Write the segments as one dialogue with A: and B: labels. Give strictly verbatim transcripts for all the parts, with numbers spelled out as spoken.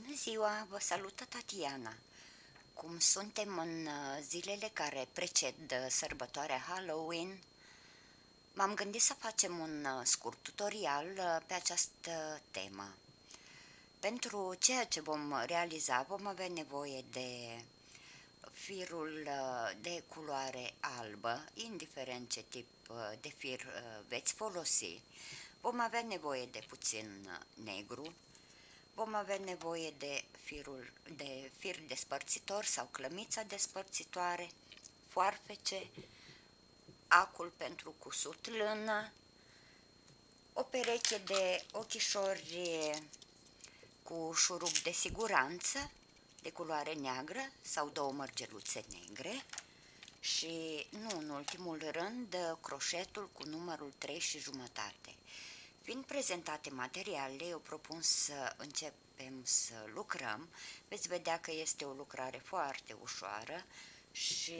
A: Bună ziua, vă salută Tatiana. Cum suntem în uh, zilele care preced uh, sărbătoarea Halloween, m-am gândit să facem un uh, scurt tutorial uh, pe această temă. Pentru ceea ce vom realiza vom avea nevoie de firul uh, de culoare albă, indiferent ce tip uh, de fir uh, veți folosi. Vom avea nevoie de puțin uh, negru. Vom avea nevoie de, firul, de fir despărțitor sau clămița despărțitoare, foarfece, acul pentru cusut lână, o pereche de ochișori cu șurub de siguranță de culoare neagră sau două mărgeluțe negre și, nu în ultimul rând, croșetul cu numărul trei și jumătate. Fiind prezentate materialele, eu propun să începem să lucrăm. Veți vedea că este o lucrare foarte ușoară și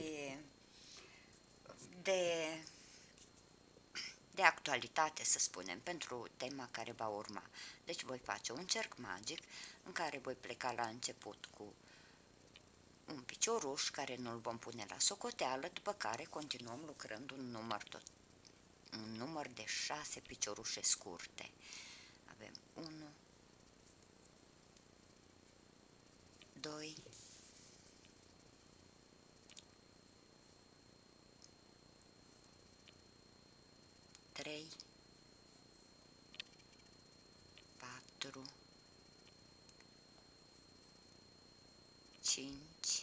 A: de, de actualitate, să spunem, pentru tema care va urma. Deci voi face un cerc magic în care voi pleca la început cu un picioruș care nu-l vom pune la socoteală, după care continuăm lucrând un număr tot un număr de șase piciorușe scurte. Avem unu, doi, trei, patru, cinci,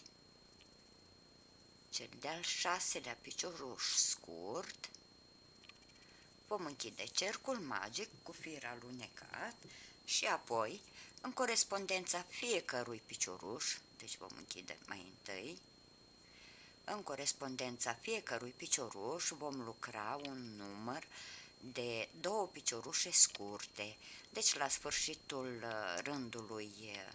A: cel de-al șaselea picioruș scurt. Vom închide cercul magic cu fir alunecat și apoi, în corespondența fiecărui picioruș, deci vom închide mai întâi, în corespondența fiecărui picioruș vom lucra un număr de două piciorușe scurte. Deci la sfârșitul rândului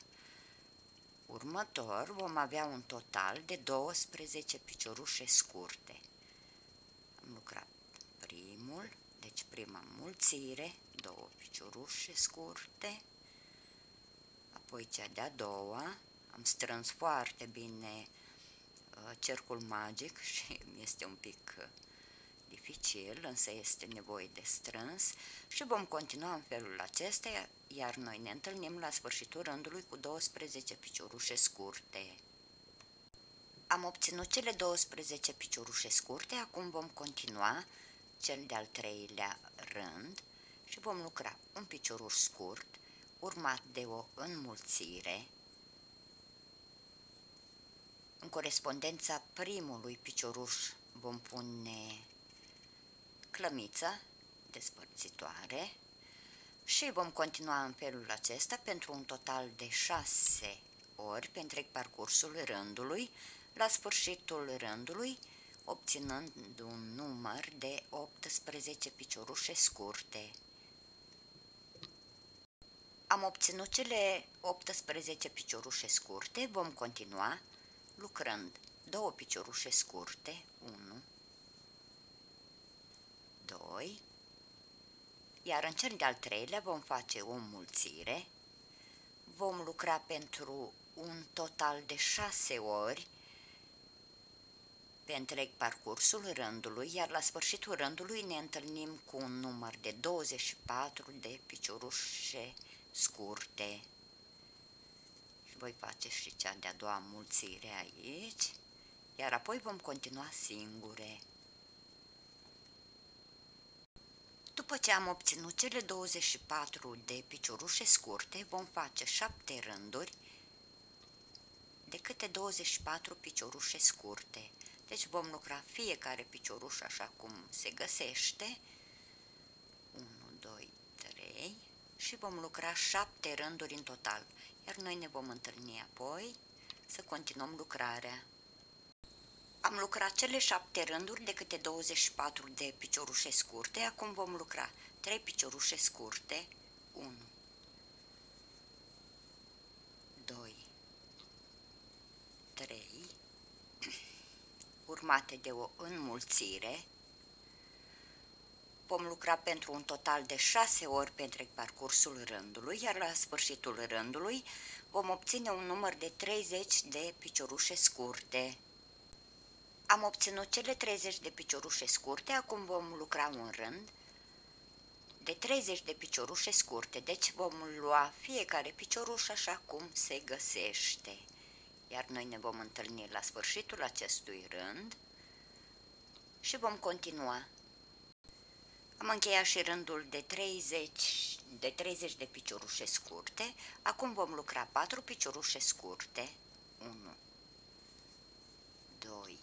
A: următor vom avea un total de douăsprezece piciorușe scurte. Am lucrat primul, deci prima înmulțire, două piciorușe scurte, apoi cea de-a doua, am strâns foarte bine cercul magic și este un pic dificil, însă este nevoie de strâns și vom continua în felul acesta, iar noi ne întâlnim la sfârșitul rândului cu douăsprezece piciorușe scurte. Am obținut cele douăsprezece piciorușe scurte, acum vom continua cel de-al treilea rând și vom lucra un picioruș scurt, urmat de o înmulțire. În corespondența primului picioruș vom pune clămița despărțitoare și vom continua în felul acesta pentru un total de șase ori pe întreg parcursul rândului, la sfârșitul rândului obținând un număr de optsprezece piciorușe scurte. Am obținut cele optsprezece piciorușe scurte, vom continua lucrând două piciorușe scurte, unu, doi, iar în cel de-al treilea vom face o înmulțire, vom lucra pentru un total de șase ori pe întreg parcursul rândului, iar la sfârșitul rândului ne întâlnim cu un număr de douăzeci și patru de piciorușe scurte. Și voi face și cea de-a doua înmulțire aici, iar apoi vom continua singure. După ce am obținut cele douăzeci și patru de piciorușe scurte, vom face șapte rânduri de câte douăzeci și patru piciorușe scurte. Deci vom lucra fiecare picioruș așa cum se găsește, unu, doi, trei, și vom lucra șapte rânduri în total, iar noi ne vom întâlni apoi să continuăm lucrarea. Am lucrat cele șapte rânduri de câte douăzeci și patru de piciorușe scurte, acum vom lucra trei piciorușe scurte, unu, doi, trei, urmate de o înmulțire, Vom lucra pentru un total de șase ori pe întreg parcursul rândului, iar la sfârșitul rândului vom obține un număr de treizeci de piciorușe scurte. Am obținut cele treizeci de piciorușe scurte, acum vom lucra un rând de treizeci de piciorușe scurte, deci vom lua fiecare picioruș așa cum se găsește. Iar noi ne vom întâlni la sfârșitul acestui rând și vom continua. Am încheiat și rândul de treizeci de, treizeci de piciorușe scurte, acum vom lucra patru piciorușe scurte, unu, doi,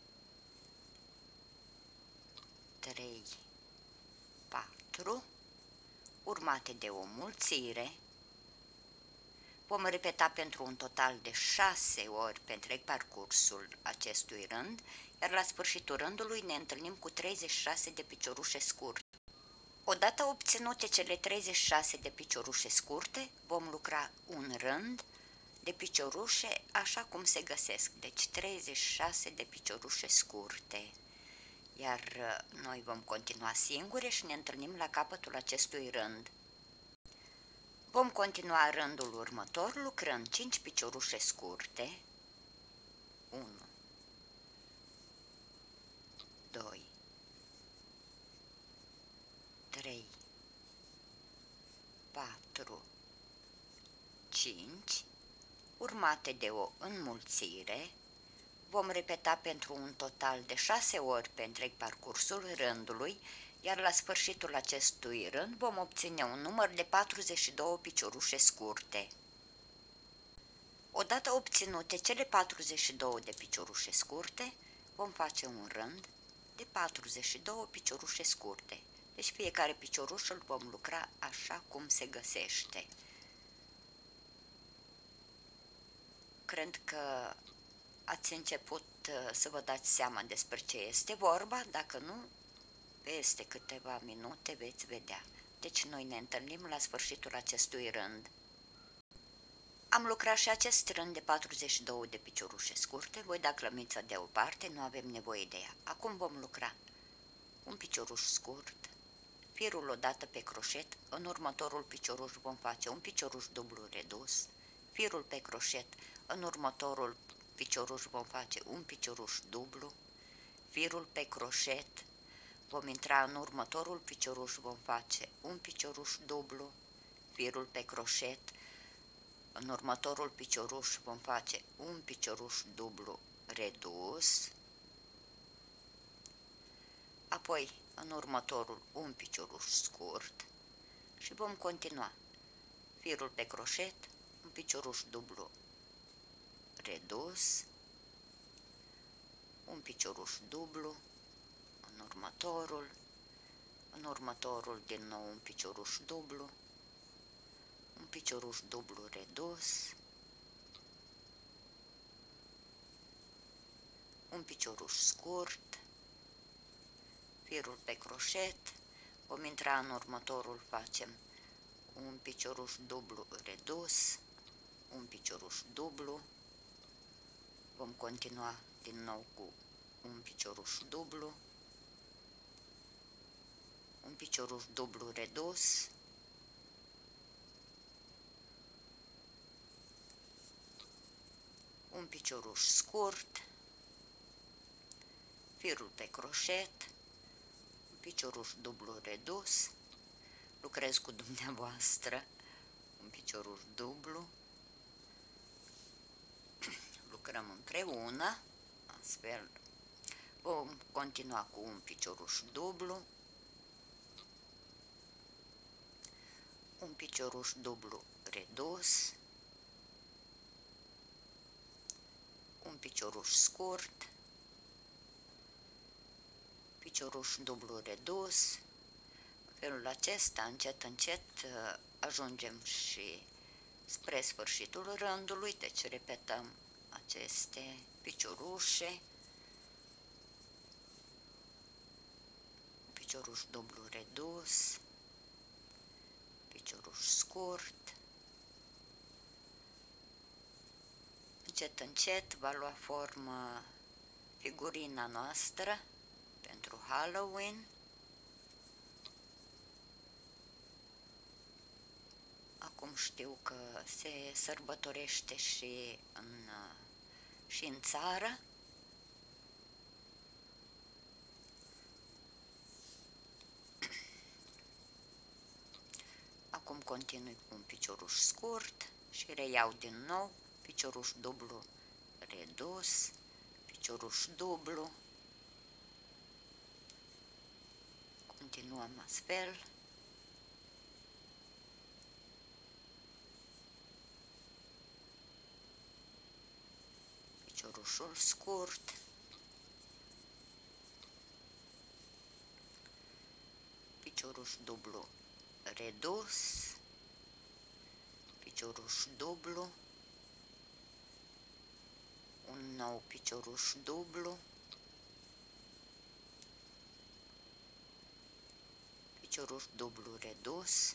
A: trei, patru, urmate de o mulțire. Vom repeta pentru un total de șase ori pe întreg parcursul acestui rând, iar la sfârșitul rândului ne întâlnim cu treizeci și șase de piciorușe scurte. Odată obținute cele treizeci și șase de piciorușe scurte, vom lucra un rând de piciorușe așa cum se găsesc, deci treizeci și șase de piciorușe scurte. Iar noi vom continua singure și ne întâlnim la capătul acestui rând. Vom continua rândul următor lucrând cinci piciorușe scurte, unu, doi, trei, patru, cinci, urmate de o înmulțire. Vom repeta pentru un total de șase ori pe întreg parcursul rândului, iar la sfârșitul acestui rând vom obține un număr de patruzeci și două piciorușe scurte. Odată obținute cele patruzeci și două de piciorușe scurte, vom face un rând de patruzeci și două piciorușe scurte. Deci fiecare picioruș îl vom lucra așa cum se găsește. Cred că ați început să vă dați seama despre ce este vorba, dacă nu, peste câteva minute veți vedea. Deci noi ne întâlnim la sfârșitul acestui rând. Am lucrat și acest rând de patruzeci și două de piciorușe scurte, voi da clămița deoparte, nu avem nevoie de ea. Acum vom lucra un picioruș scurt, firul odată pe croșet, în următorul picioruș vom face un picioruș dublu redus, firul pe croșet, în următorul picioruș vom face un picioruș dublu, firul pe croșet, vom intra în următorul picioruș, vom face un picioruș dublu, firul pe croșet, în următorul picioruș vom face un picioruș dublu redus, apoi în următorul un picioruș scurt și vom continua firul pe croșet, un picioruș dublu redus, un picioruș dublu, în următorul, în următorul din nou un picioruș dublu, un picioruș dublu redus, un picioruș scurt, firul pe croșet, vom intra în următorul, facem un picioruș dublu redus, un picioruș dublu, vom continua din nou cu un picioruș dublu, un picioruș dublu redus, un picioruș scurt, firul pe croșet, un picioruș dublu redus, lucrez cu dumneavoastră, un picioruș dublu, lucrăm împreună, astfel vom continua cu un picioruș dublu, un picioruș dublu redus, un picioruș scurt, picioruș dublu redus. În felul acesta, încet, încet, ajungem și spre sfârșitul rândului, deci repetăm aceste piciorușe, picioruș dublu redus, picioruș scurt. Încet, încet va lua formă figurina noastră pentru Halloween. acum știu că se sărbătorește și în, și în țară. Acum continui cu un picioruș scurt și reiau din nou picioruș dublu redus, picioruș dublu, continuăm astfel. Piciorușul scurt, picioruș dublu redus, picioruș dublu, un nou picioruș dublu, picioruș dublu redus,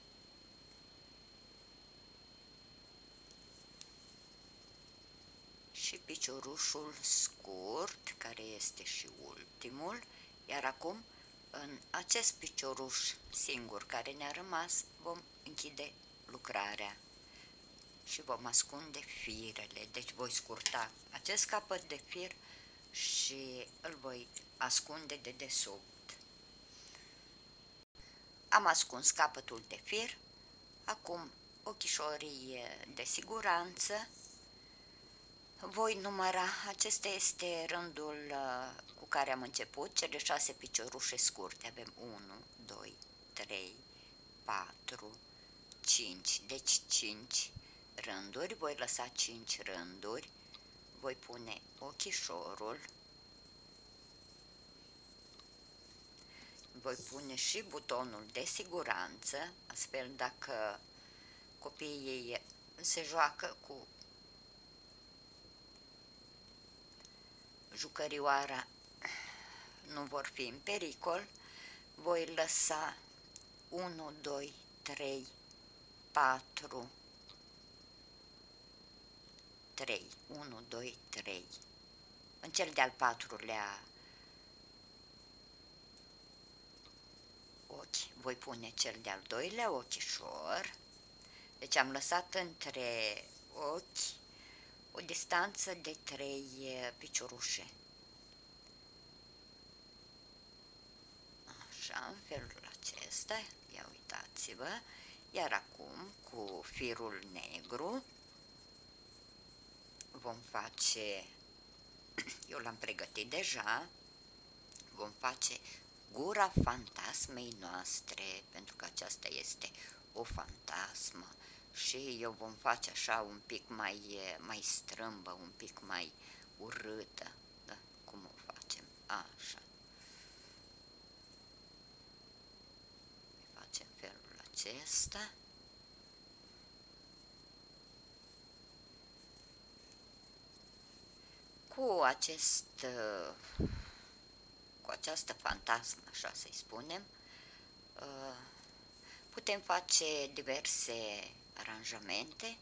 A: și piciorușul scurt, care este și ultimul, iar acum în acest picioruș singur care ne-a rămas vom închide lucrarea și vom ascunde firele. Deci voi scurta acest capăt de fir și îl voi ascunde de desubt. Am ascuns capătul de fir, acum ochișorii de siguranță. Voi număra, acesta este rândul cu care am început, cele șase piciorușe scurte. Avem unu, doi, trei, patru, cinci, deci cinci rânduri. Voi lăsa cinci rânduri, voi pune ochișorul, voi pune și butonul de siguranță, astfel dacă copiii se joacă cu jucărioara nu vor fi în pericol. Voi lăsa unu, doi, trei, patru, trei, unu, doi, trei. În cel de-al patrulea ochi voi pune cel de-al doilea ochișor. Deci am lăsat între ochi o distanță de trei piciorușe. Așa, în felul acesta, ia uitați-vă, iar acum cu firul negru vom face, eu l-am pregătit deja, vom face gura fantasmei noastre, pentru că aceasta este o fantasmă și eu vom face așa un pic mai, mai strâmbă, un pic mai urâtă, da? Cum o facem? Așa. Facem felul acesta. Cu acest, cu această fantasmă, așa să-i spunem, putem face diverse aranjamente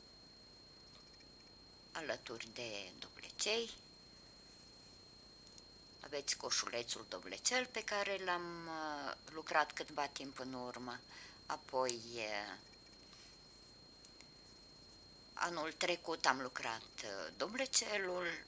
A: alături de dovlecei. Aveți coșulețul dovlecel pe care l-am lucrat câtva timp în urmă, apoi anul trecut am lucrat dovlecelul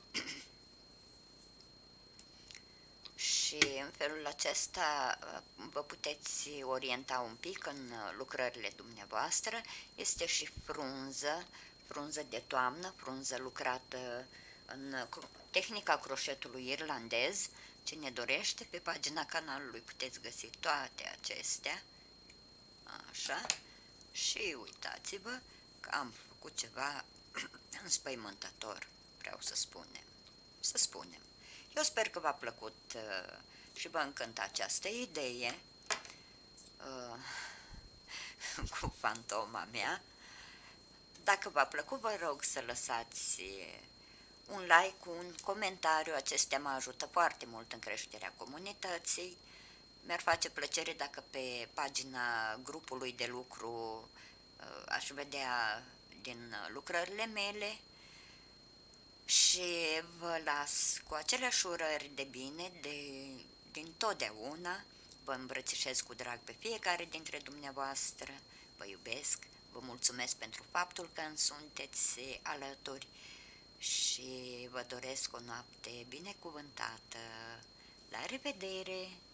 A: și în felul acesta vă puteți orienta un pic în lucrările dumneavoastră. Este și frunză, frunză de toamnă, frunză lucrată în tehnica croșetului irlandez. Cine dorește, pe pagina canalului puteți găsi toate acestea. Așa. Și uitați-vă că am făcut ceva înspăimântător, vreau să spunem. Să spunem. Eu sper că v-a plăcut uh, și vă încântă această idee uh, cu fantoma mea. Dacă v-a plăcut, vă rog să lăsați un like, un comentariu. Acestea mă ajută foarte mult în creșterea comunității. Mi-ar face plăcere dacă pe pagina grupului de lucru uh, aș vedea din lucrările mele. Și vă las cu aceleași urări de bine de, din totdeauna. Vă îmbrățișez cu drag pe fiecare dintre dumneavoastră. vă iubesc, vă mulțumesc pentru faptul că îmi sunteți alături și vă doresc o noapte binecuvântată. La revedere!